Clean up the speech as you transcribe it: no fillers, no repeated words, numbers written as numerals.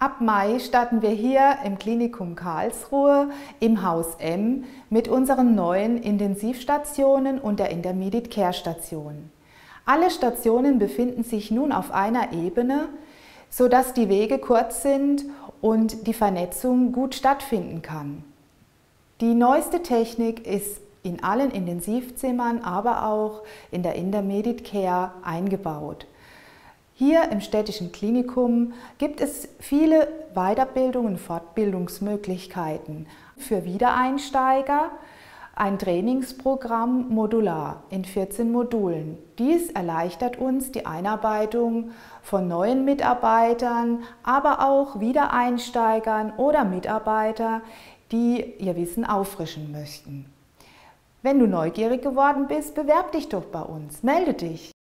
Ab Mai starten wir hier im Klinikum Karlsruhe im Haus M mit unseren neuen Intensivstationen und der Intermediate Care Station. Alle Stationen befinden sich nun auf einer Ebene, sodass die Wege kurz sind und die Vernetzung gut stattfinden kann. Die neueste Technik ist in allen Intensivzimmern, aber auch in der Intermediate Care eingebaut. Hier im städtischen Klinikum gibt es viele Weiterbildungs- und Fortbildungsmöglichkeiten für Wiedereinsteiger, ein Trainingsprogramm modular in 14 Modulen. Dies erleichtert uns die Einarbeitung von neuen Mitarbeitern, aber auch Wiedereinsteigern oder Mitarbeiter, die ihr Wissen auffrischen möchten. Wenn du neugierig geworden bist, bewerb dich doch bei uns, melde dich!